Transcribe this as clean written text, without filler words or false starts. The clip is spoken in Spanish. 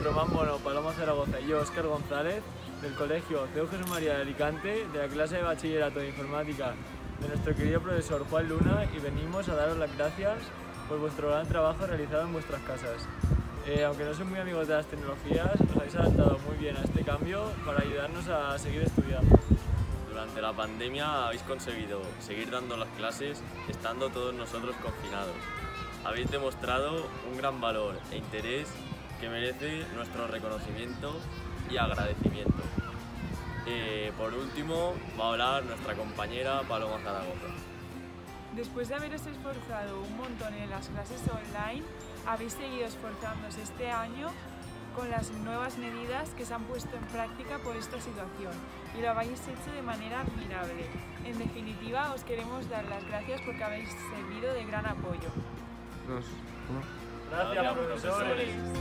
Román Bono, Paloma Zaragoza y yo, Óscar González, del Colegio CEU Jesús María de Alicante, de la clase de Bachillerato de Informática de nuestro querido profesor Juan Luna, y venimos a daros las gracias por vuestro gran trabajo realizado en vuestras casas. Aunque no sois muy amigos de las tecnologías, os habéis adaptado muy bien a este cambio para ayudarnos a seguir estudiando. Durante la pandemia habéis conseguido seguir dando las clases estando todos nosotros confinados. Habéis demostrado un gran valor e interés que merece nuestro reconocimiento y agradecimiento. Por último, va a hablar nuestra compañera Paloma Zaragoza. Después de haberos esforzado un montón en las clases online, habéis seguido esforzándose este año con las nuevas medidas que se han puesto en práctica por esta situación y lo habéis hecho de manera admirable. En definitiva, os queremos dar las gracias porque habéis servido de gran apoyo. Gracias, profesores.